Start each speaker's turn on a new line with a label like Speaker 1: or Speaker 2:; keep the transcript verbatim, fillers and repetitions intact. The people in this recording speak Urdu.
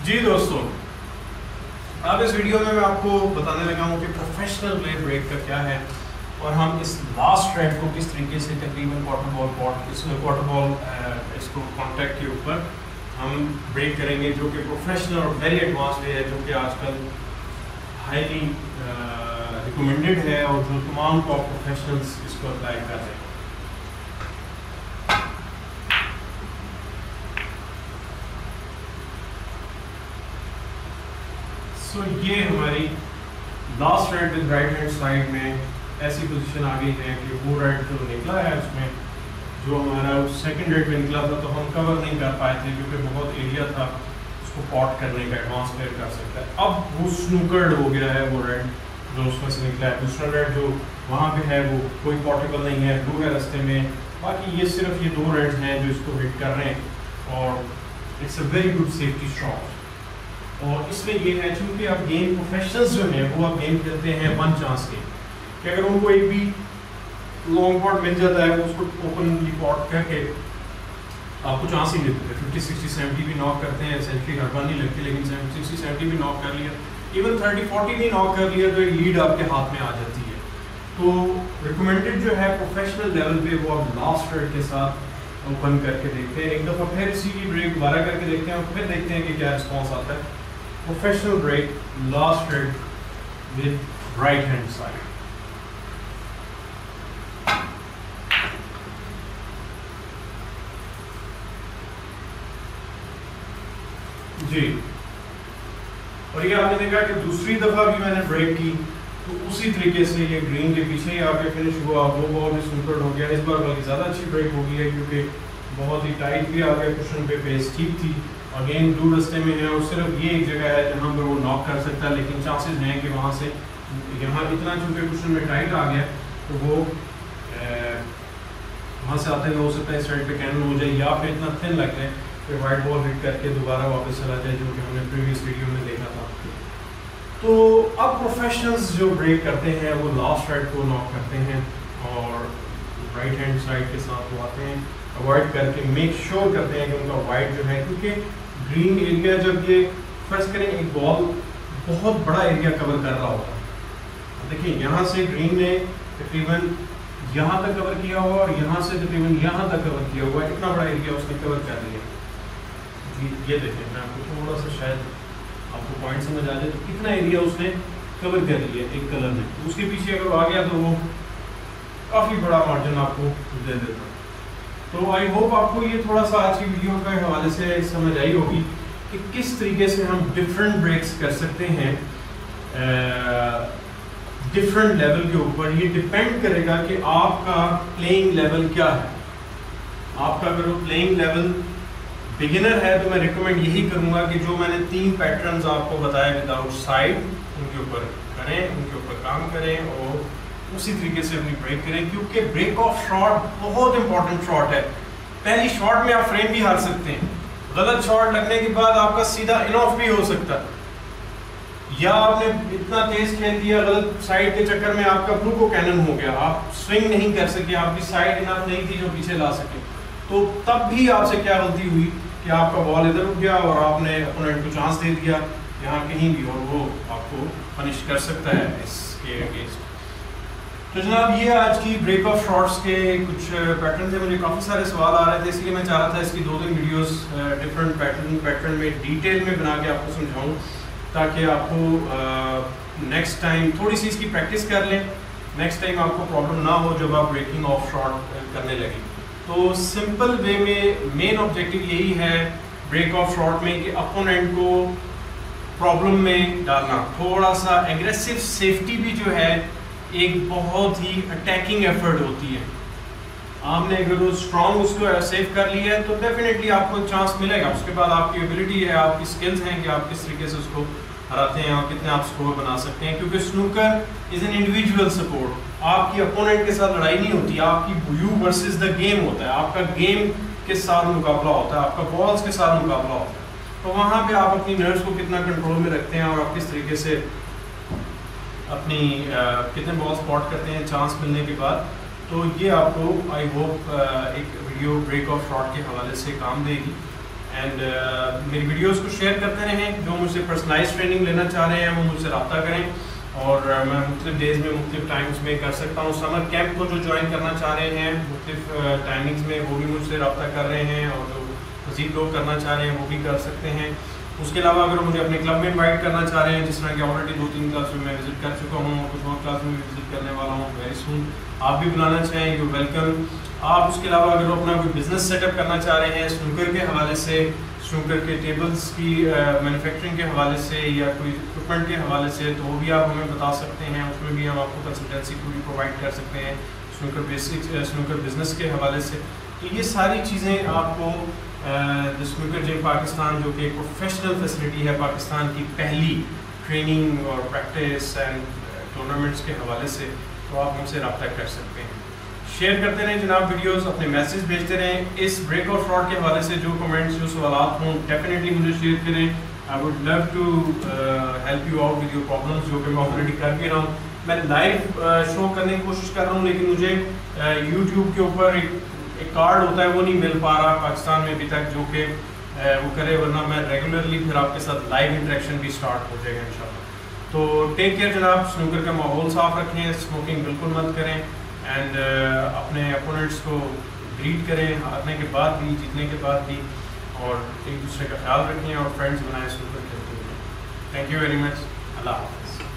Speaker 1: جی دوستوں، اب اس ویڈیو میں میں آپ کو بتانے لگا ہوں کہ پروفیشنل بلیڈ بریک کا کیا ہے اور ہم اس لاسٹ ریڈ کو کس طریقے سے تقریباً کوارٹر بال پوٹ اس میں کوارٹر بال اس کو کانٹیکٹ کے اوپر ہم بریک کریں گے، جو کہ پروفیشنل اور ویری ایڈوانس وے ہے، جو کہ آج کل ہائیلی ریکمینڈیڈ ہے اور جو تمام ٹاپ پروفیشنلز اس کو اپلائی کر رہے ہیں۔ سو یہ ہماری last right with right hand side میں ایسی پوزیشن آ گئی ہے کہ وہ رائٹ جو نکلا ہے اس میں جو ہمارا سیکنڈ رائٹ میں نکلا تھا تو ہم کور نہیں کر پائے تھے کیونکہ بہت ایریا تھا اس کو پاٹ کرنے کا، ایڈوانس پلیئر کر سکتا ہے۔ اب وہ سنوکرڈ ہو گیا ہے وہ رائٹ جو اس میں سے نکلا ہے، دوسرا رائٹ جو وہاں پہ ہے وہ کوئی پارٹیکل نہیں ہے، بلو ہے رستے میں، باقی یہ صرف یہ دو رائٹس ہیں جو اس کو ہٹ کر رہے ہیں اور it's a very good safety stroke. اور اس میں یہ ہے چونکہ اب گیم پروفیشنلز جو ہیں وہ اب گیم کھیلتے ہیں ون چانس کے، کہ اگر ان کو ایک بھی لانگ پاٹ مل جاتا ہے اس کو اوپنلی پاٹ کر کے آپ کو چانس ہی دیتے ہیں، ففٹی سکسٹی سیونٹی بھی ناک کرتے ہیں، سینچری ہر بار نہیں لگتی لیکن سکسٹی سیونٹی بھی ناک کر لیا، ایون تھرٹی فورٹی بھی ناک کر لیا تو ایک لیڈ آپ کے ہاتھ میں آ جاتی ہے۔ تو ریکمینڈیڈ جو ہے پروفیشنل لیول پہ وہ آپ لاسٹ ریڈ کے ساتھ اوپن کر کے دیکھتے ہیں، ایک دفعہ پھر اسی کی بریک دوبارہ کر کے دیکھتے ہیں اور پھر دیکھتے ہیں کہ کیا رسپانس آتا ہے۔ Professional break, last red with right hand side. جی، اور یہ آپ نے دیکھا کہ دوسری دفعہ بھی میں نے بریک کی تو اسی طریقے سے یہ گرین کے پیچھے ہی آ کے فنش ہوا، وہ بال بھی سنکرڈ ہو گیا، اس بار بلکہ زیادہ اچھی بریک ہو گئی ہے کیونکہ بہت ہی ٹائٹ بھی آ گیا، کشن پہ پیس ٹھیک تھی، اگین بلو رستے میں ہے اور صرف یہ ایک جگہ ہے جہاں پر وہ ناک کر سکتا ہے، لیکن چانسز ہیں کہ وہاں سے یہاں اتنا چونکہ کشن میں ٹائٹ آ گیا تو وہ وہاں سے آتے ہوئے ہو سکتا ہے اس سائڈ پہ کینن ہو جائے یا پھر اتنا تھن لگ جائے کہ وائٹ بال ہٹ کر کے دوبارہ واپس چلا جائے، جو کہ ہم نے پریویس ویڈیو میں دیکھا تھا۔ تو اب پروفیشنلز جو بریک کرتے ہیں وہ لاسٹ رائٹ کو ناک کرتے ہیں اور رائٹ ہینڈ سائڈ کے ساتھ وہ آتے ہیں، اوائڈ کر کے میک شیور کرتے ہیں کہ ان کا وائٹ جو ہے، کیونکہ گرین ایریا جب یہ فرض کریں ایک بال بہت بڑا ایریا کور کر رہا ہوتا ہے، دیکھیں یہاں سے گرین نے تقریباً یہاں تک کور کیا ہوا اور یہاں سے تقریباً یہاں تک کور کیا ہوا ہے، اتنا بڑا ایریا اس نے کور کر لیا۔ جی یہ دیکھیں، میں آپ کو تھوڑا سا شاید آپ کو پوائنٹ سمجھ آ جائے تو کتنا ایریا اس نے کور کر لیا ایک کلر میں، اس کے پیچھے اگر آ گیا تو وہ کافی بڑا مارجن آپ کو دے دیتا۔ تو آئی ہوپ آپ کو یہ تھوڑا سا آج کی ویڈیو کے حوالے سے سمجھ آئی ہوگی کہ کس طریقے سے ہم ڈفرینٹ بریکس کر سکتے ہیں ڈفرینٹ لیول کے اوپر۔ یہ ڈپینڈ کرے گا کہ آپ کا پلینگ لیول کیا ہے۔ آپ کا اگر وہ پلینگ لیول بگنر ہے تو میں ریکمینڈ یہی کروں گا کہ جو میں نے تین پیٹرنز آپ کو بتایا ود آؤٹ سائڈ، ان کے اوپر کریں، ان کے اوپر کام کریں اور اسی طریقے سے اپنی بریک کریں، کیونکہ بریک آف شاٹ بہت امپورٹنٹ شاٹ ہے۔ پہلی شاٹ میں آپ فریم بھی ہار سکتے ہیں، غلط شاٹ لگنے کے بعد آپ کا سیدھا ان آف بھی ہو سکتا ہے، یا آپ نے اتنا تیز کھیل دیا غلط سائڈ کے چکر میں آپ کا بلو کو کینن ہو گیا، آپ سوئنگ نہیں کر سکے، آپ کی سائڈ انف نہیں تھی جو پیچھے لا سکے، تو تب بھی آپ سے کیا غلطی ہوئی کہ آپ کا بال ادھر اٹھ گیا اور آپ نے اپوننٹ کو چانس دے دیا یہاں کہیں بھی، اور وہ آپ کو پنش کر سکتا ہے اس کے اگینسٹ۔ تو جناب یہ آج کی بریک آف شاٹس کے کچھ پیٹرن تھے، مجھے کافی سارے سوال آ رہے تھے، اس لیے میں چاہ رہا تھا اس کی دو تین ویڈیوز ڈفرینٹ پیٹرن پیٹرن میں ڈیٹیل میں بنا کے آپ کو سمجھاؤں تاکہ آپ کو نیکسٹ ٹائم تھوڑی سی اس کی پریکٹس کر لیں، نیکسٹ ٹائم آپ کو پرابلم نہ ہو جب آپ بریکنگ آف شاٹ کرنے لگیں۔ تو سمپل وے میں مین آبجیکٹیو یہی ہے بریک آف شاٹ میں کہ اپوننٹ کو پرابلم میں ڈالنا، تھوڑا سا ایگریسو سیفٹی بھی جو ہے ایک بہت ہی اٹیکنگ ایفرٹ ہوتی ہے۔ آپ نے اگر وہ اسٹرانگ اس کو سیو کر لیا ہے تو ڈیفینیٹلی آپ کو چانس ملے گا، اس کے بعد آپ کی ایبلٹی ہے، آپ کی سکلز ہیں کہ آپ کس طریقے سے اس کو ہراتے ہیں اور کتنے آپ اسکور بنا سکتے ہیں، کیونکہ snooker is an individual sport, آپ کی اپوننٹ کے ساتھ لڑائی نہیں ہوتی، آپ کی یو ورسز دا گیم ہوتا ہے، آپ کا گیم کے ساتھ مقابلہ ہوتا ہے، آپ کا بالز کے ساتھ مقابلہ ہوتا ہے، تو وہاں پہ آپ اپنی نروز کو کتنا کنٹرول میں رکھتے ہیں اور آپ کس طریقے سے اپنی کتنے بال اسپاٹ کرتے ہیں چانس ملنے کے بعد۔ تو یہ آپ کو آئی ہوپ ایک ویڈیو بریک آف شاٹ کے حوالے سے کام دے گی، اینڈ میری ویڈیوز کو شیئر کرتے رہیں. جو مجھ سے پرسنلائز ٹریننگ لینا چاہ رہے ہیں وہ مجھ سے رابطہ کریں, اور میں مختلف ڈیز میں مختلف ٹائمز میں کر سکتا ہوں. سمر کیمپ کو جو جوائن کرنا چاہ رہے ہیں مختلف ٹائمنگز میں وہ بھی مجھ سے رابطہ کر رہے ہیں, اور جو مزید لوگ کرنا چاہ رہے ہیں وہ بھی کر سکتے ہیں. اس کے علاوہ اگر مجھے اپنے کلب میں انوائٹ کرنا چاہ رہے ہیں, جس طرح کہ آلریڈی دو تین کلاس میں میں وزٹ کر چکا ہوں, کچھ اور کلاس میں بھی وزٹ کرنے والا ہوں ویری سون, آپ بھی بلانا چاہیں یو ویلکم. آپ اس کے علاوہ اگر اپنا کوئی بزنس سیٹ اپ کرنا چاہ رہے ہیں سنوکر کے حوالے سے, سنوکر کے ٹیبلز کی مینوفیکچرنگ کے حوالے سے یا کوئی اکوپمنٹ کے حوالے سے, تو وہ بھی آپ ہمیں بتا سکتے ہیں. اس میں بھی ہم آپ کو کنسلٹنسی پوری پرووائڈ کر سکتے ہیں سنوکر بیسک سنوکر بزنس کے حوالے سے. تو یہ ساری چیزیں آپ کو سنوکر جم پاکستان, جو کہ ایک پروفیشنل فیسلٹی ہے پاکستان کی پہلی ٹریننگ اور پریکٹس اینڈ ٹورنامنٹس کے حوالے سے, تو آپ ہم سے رابطہ کر سکتے ہیں. شیئر کرتے رہیں جناب ویڈیوز, اپنے میسیج بھیجتے رہیں. اس بریک آؤٹ فراڈ کے حوالے سے جو کمنٹس جو سوالات ہوں ڈیفینیٹلی مجھے شیئر کریں. I would love to help you out with your problems, جو کہ میں آلریڈی کر بھی رہا ہوں. میں لائیو شو کرنے کی کوشش کر رہا ہوں, لیکن مجھے یوٹیوب کے اوپر ایک کارڈ ہوتا ہے وہ نہیں مل پا رہا پاکستان میں ابھی تک, جو کہ وہ کرے, ورنہ میں ریگولرلی پھر آپ کے ساتھ لائیو انٹریکشن بھی اسٹارٹ ہو جائے گا انشاءاللہ. تو ٹیک کیئر جناب, سنوکر کا ماحول صاف رکھیں, اسموکنگ بالکل مت کریں, اینڈ اپنے اپوننٹس کو گریٹ کریں ہارنے کے بعد بھی, جیتنے کے بعد بھی, اور ایک دوسرے کا خیال رکھیں اور فرینڈس بنائیں سنوکر کھیلتے ہوئے. تھینک یو ویری مچ, اللہ حافظ.